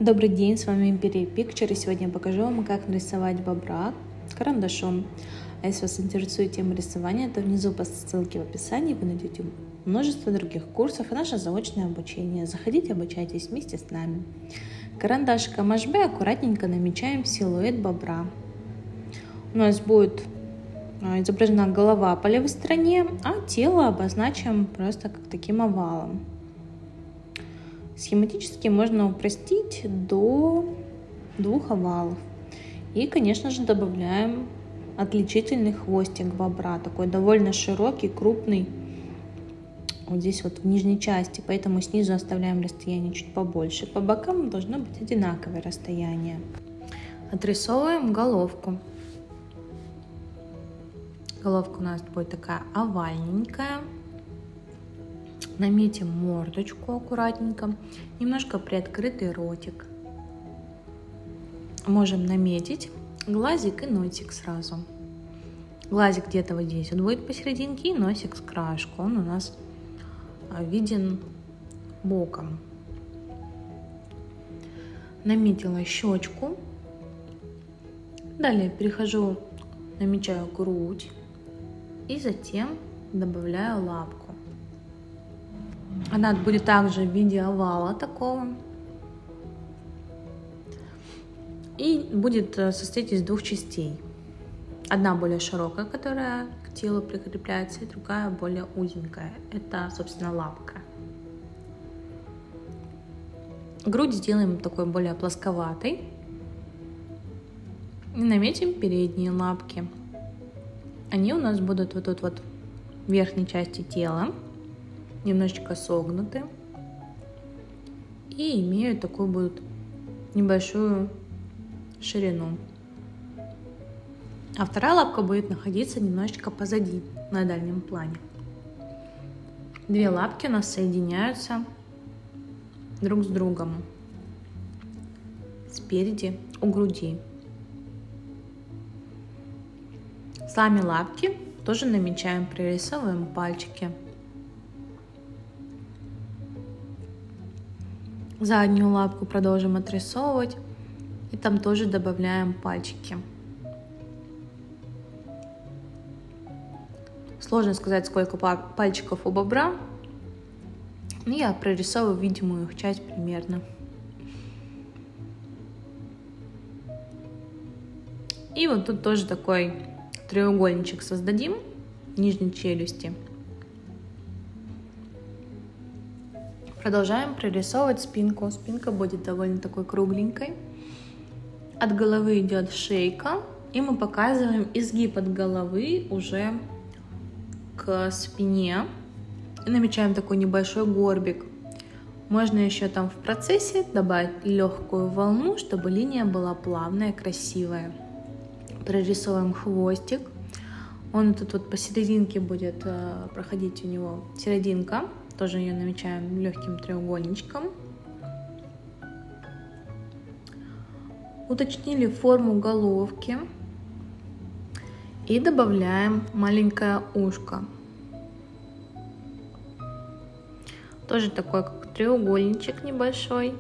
Добрый день, с вами Imperia Picture, и сегодня я покажу вам, как нарисовать бобра карандашом. А если вас интересует тема рисования, то внизу по ссылке в описании вы найдете множество других курсов и наше заочное обучение. Заходите, обучайтесь вместе с нами. Карандашиком HB аккуратненько намечаем силуэт бобра. У нас будет изображена голова по левой стороне, а тело обозначим просто как таким овалом. Схематически можно упростить до 2 овалов. И, конечно же, добавляем отличительный хвостик бобра, такой довольно широкий, крупный, вот здесь вот в нижней части, поэтому снизу оставляем расстояние чуть побольше. По бокам должно быть одинаковое расстояние. Отрисовываем головку. Головка у нас будет такая овальненькая. Наметим мордочку аккуратненько, немножко приоткрытый ротик. Можем наметить глазик и носик сразу. Глазик где-то вот здесь вот будет посерединке, и носик с краешку. Он у нас виден боком. Наметила щечку. Далее перехожу, намечаю грудь и затем добавляю лапку. Она будет также в виде овала такого. И будет состоять из 2 частей. Одна более широкая, которая к телу прикрепляется, и другая более узенькая. Это, собственно, лапка. Грудь сделаем такой более плосковатой. И наметим передние лапки. Они у нас будут вот тут вот в верхней части тела. Немножечко согнуты и имеют такую будут небольшую ширину. А вторая лапка будет находиться немножечко позади, на дальнем плане. 2 лапки у нас соединяются друг с другом спереди у груди. Сами лапки тоже намечаем, прорисовываем пальчики. Заднюю лапку продолжим отрисовывать, и там тоже добавляем пальчики. Сложно сказать, сколько пальчиков у бобра, но я прорисовываю видимую их часть примерно. И вот тут тоже такой треугольничек создадим в нижней челюсти. Продолжаем прорисовывать спинку. Спинка будет довольно такой кругленькой. От головы идет шейка, и мы показываем изгиб от головы уже к спине. И намечаем такой небольшой горбик. Можно еще там в процессе добавить легкую волну, чтобы линия была плавная, красивая. Прорисовываем хвостик. Он тут вот посерединке будет проходить у него серединка. Тоже ее намечаем легким треугольничком. Уточнили форму головки. И добавляем маленькое ушко. Тоже такой как треугольничек небольшой.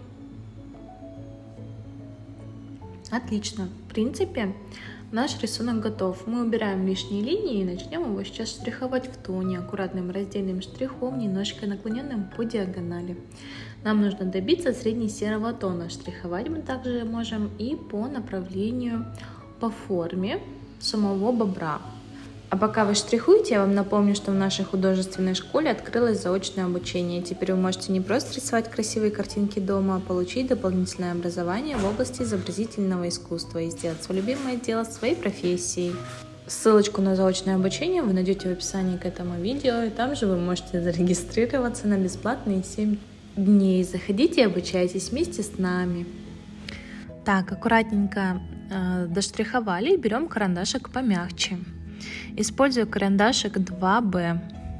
Отлично. В принципе, наш рисунок готов. Мы убираем лишние линии и начнем его сейчас штриховать в тоне аккуратным раздельным штрихом, немножко наклоненным по диагонали. Нам нужно добиться средне-серого тона. Штриховать мы также можем и по направлению, по форме самого бобра. А пока вы штрихуете, я вам напомню, что в нашей художественной школе открылось заочное обучение. Теперь вы можете не просто рисовать красивые картинки дома, а получить дополнительное образование в области изобразительного искусства и сделать свое любимое дело своей профессией. Ссылочку на заочное обучение вы найдете в описании к этому видео, и там же вы можете зарегистрироваться на бесплатные 7 дней. Заходите и обучайтесь вместе с нами. Так, аккуратненько доштриховали, берем карандашик помягче. Использую карандашик 2B.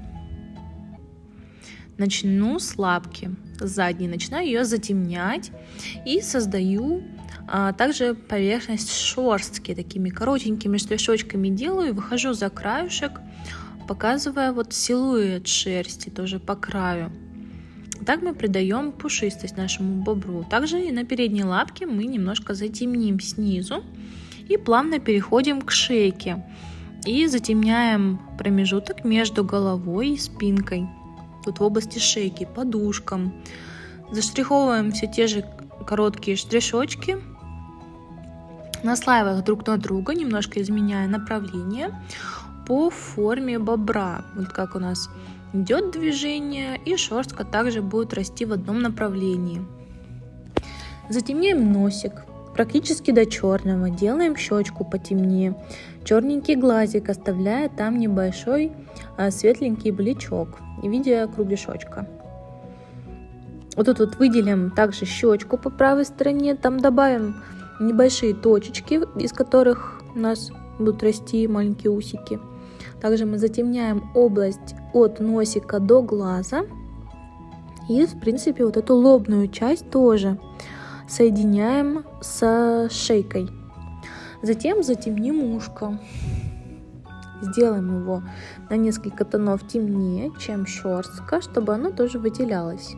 Начну с лапки задней, начинаю ее затемнять и создаю также поверхность шерстки, такими коротенькими штришочками делаю, выхожу за краюшек, показывая вот силуэт шерсти тоже по краю. Так мы придаем пушистость нашему бобру. Также и на передней лапке мы немножко затемним снизу и плавно переходим к шейке. И затемняем промежуток между головой и спинкой. Тут в области шейки, подушкам. Заштриховываем все те же короткие штришочки, наслаивая их друг на друга, немножко изменяя направление по форме бобра. Вот как у нас идет движение, и шерстка также будет расти в одном направлении. Затемняем носик практически до черного, делаем щечку потемнее, черненький глазик, оставляя там небольшой светленький бличок в виде кругляшочка. Вот тут вот выделим также щечку по правой стороне, там добавим небольшие точечки, из которых у нас будут расти маленькие усики. Также мы затемняем область от носика до глаза. И, в принципе, вот эту лобную часть тоже соединяем с шейкой. Затем затемним ушко. Сделаем его на несколько тонов темнее, чем шерстка, чтобы оно тоже выделялось.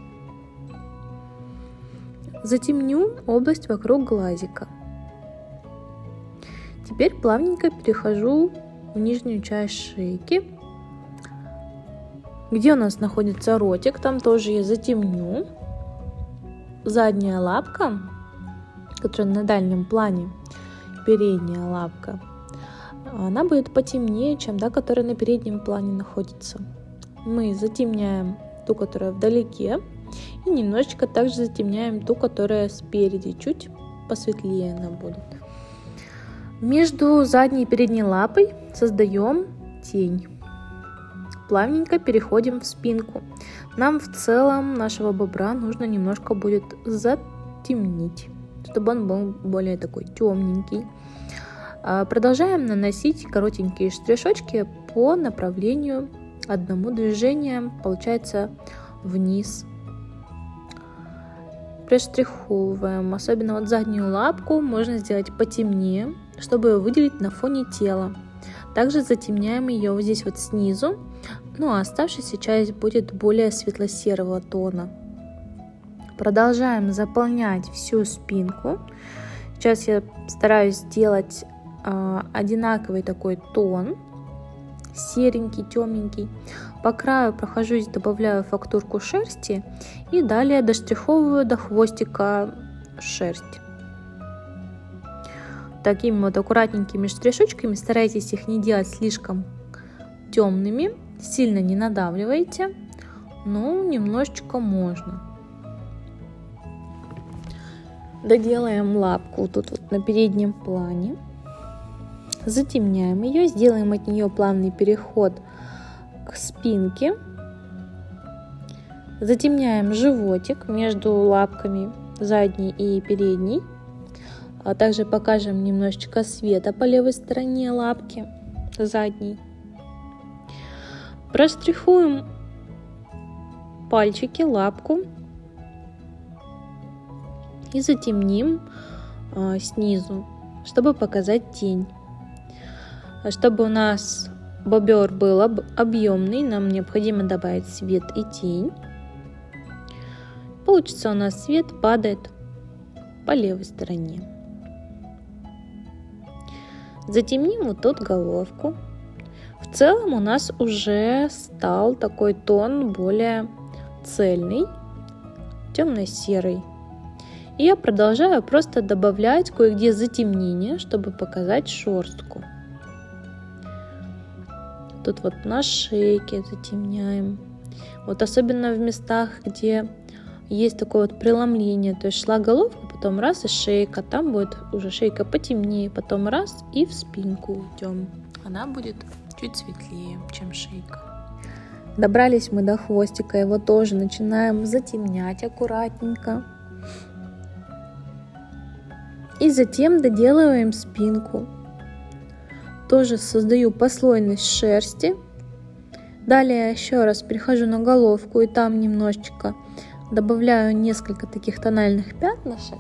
Затемню область вокруг глазика. Теперь плавненько перехожу в нижнюю часть шейки, где у нас находится ротик, там тоже я затемню. Задняя лапка, которая на дальнем плане, передняя лапка, она будет потемнее, чем та, которая на переднем плане находится. Мы затемняем ту, которая вдалеке, и немножечко также затемняем ту, которая спереди, чуть посветлее она будет. Между задней и передней лапой создаем тень. Плавненько переходим в спинку. Нам в целом нашего бобра нужно немножко будет затемнить, чтобы он был более такой темненький. Продолжаем наносить коротенькие штришочки по направлению одному движением, получается, вниз. Приштриховываем, особенно вот заднюю лапку можно сделать потемнее, чтобы ее выделить на фоне тела. Также затемняем ее вот здесь вот снизу, ну а оставшаяся часть будет более светло-серого тона. Продолжаем заполнять всю спинку. Сейчас я стараюсь сделать одинаковый такой тон, серенький, темненький. По краю прохожусь, добавляю фактурку шерсти и далее доштриховываю до хвостика шерсть. Такими вот аккуратненькими штришочками, старайтесь их не делать слишком темными, сильно не надавливайте, но немножечко можно. Доделаем лапку тут вот на переднем плане. Затемняем ее, сделаем от нее плавный переход к спинке. Затемняем животик между лапками задней и передней. А также покажем немножечко света по левой стороне лапки задней. Проштрихуем пальчики, лапку и затемним снизу, чтобы показать тень. Чтобы у нас бобер был объемный, нам необходимо добавить свет и тень. Получится у нас свет падает по левой стороне. Затемним вот тут головку. В целом у нас уже стал такой тон более цельный, темно-серый. И я продолжаю просто добавлять кое-где затемнение, чтобы показать шерстку. Тут вот на шейке затемняем. Вот особенно в местах, где есть такое вот преломление. То есть шла головка, потом раз и шейка. Там будет уже шейка потемнее, потом раз и в спинку уйдем. Она будет чуть светлее, чем шейка. Добрались мы до хвостика. Его тоже начинаем затемнять аккуратненько. И затем доделываем спинку. Тоже создаю послойность шерсти. Далее еще раз перехожу на головку и там немножечко добавляю несколько таких тональных пятнышек.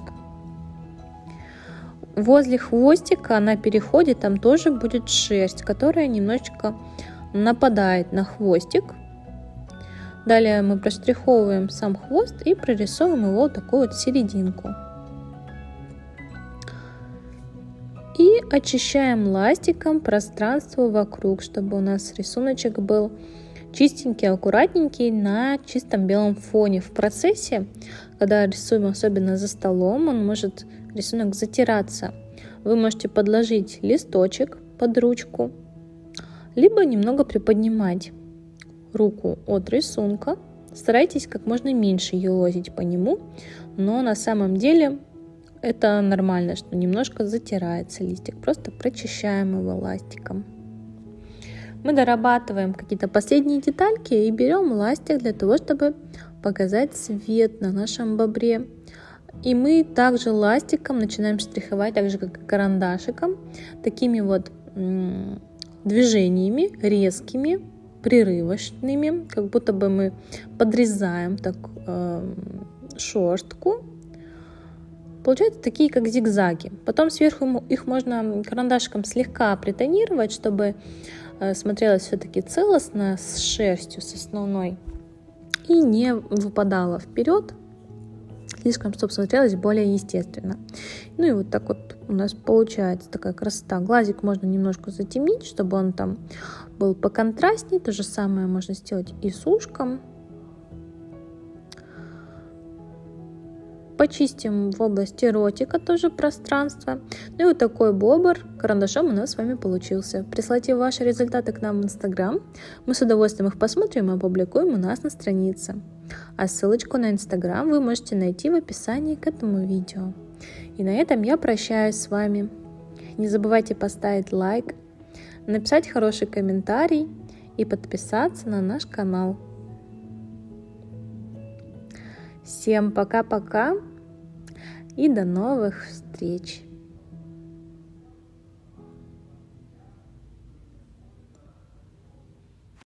Возле хвостика на переходе там тоже будет шерсть, которая немножечко нападает на хвостик. Далее мы проштриховываем сам хвост и прорисовываем его вот такую вот серединку. И очищаем ластиком пространство вокруг, чтобы у нас рисуночек был чистенький, аккуратненький на чистом белом фоне. В процессе, когда рисуем, особенно за столом, рисунок затираться. Вы можете подложить листочек под ручку, либо немного приподнимать руку от рисунка. Старайтесь как можно меньше елозить по нему, но на самом деле это нормально, что немножко затирается листик. Просто прочищаем его ластиком. Мы дорабатываем какие-то последние детальки и берем ластик для того, чтобы показать цвет на нашем бобре. И мы также ластиком начинаем штриховать, так же как и карандашиком, такими вот движениями резкими, прерывочными, как будто бы мы подрезаем так шерстку. Получаются такие, как зигзаги. Потом сверху их можно карандашиком слегка притонировать, чтобы смотрелось все-таки целостно с шерстью, с основной, и не выпадало вперед, слишком, чтобы смотрелось более естественно. Ну и вот так вот у нас получается такая красота. Глазик можно немножко затемнить, чтобы он там был поконтрастнее. То же самое можно сделать и с ушком. Почистим в области ротика тоже пространство. Ну и вот такой бобр карандашом у нас с вами получился. Присылайте ваши результаты к нам в Instagram. Мы с удовольствием их посмотрим и опубликуем у нас на странице. А ссылочку на Instagram вы можете найти в описании к этому видео. И на этом я прощаюсь с вами. Не забывайте поставить лайк, написать хороший комментарий и подписаться на наш канал. Всем пока-пока и до новых встреч!